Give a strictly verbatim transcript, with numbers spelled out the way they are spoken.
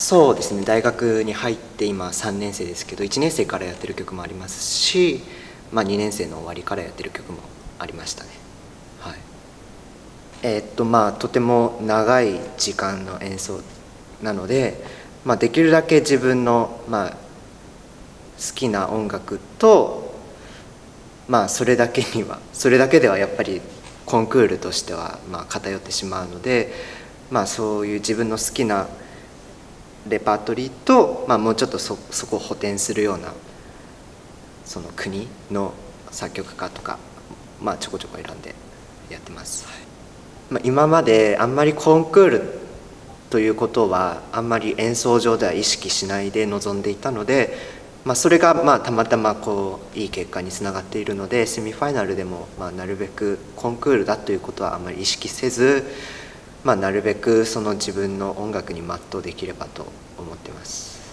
そうですね、大学に入って今さんねん生ですけど、いちねん生からやってる曲もありますし、まあ、にねん生の終わりからやってる曲もありましたね。はい、えー、っとまあとても長い時間の演奏なので、まあ、できるだけ自分の、まあ、好きな音楽と、まあ、それだけにはそれだけではやっぱりコンクールとしてはまあ偏ってしまうので、まあ、そういう自分の好きなレパートリーと、まあ、もうちょっと そ, そこを補填するようなその国の作曲家とか、まあ、ちょこちょこ選んでやってます。はい、まあ、今まであんまりコンクールということはあんまり演奏上では意識しないで臨んでいたので、まあ、それがまあたまたまこういい結果につながっているので、セミファイナルでもまあなるべくコンクールだということはあんまり意識せず、まあ、なるべくその自分の音楽に全うできればと思ってます。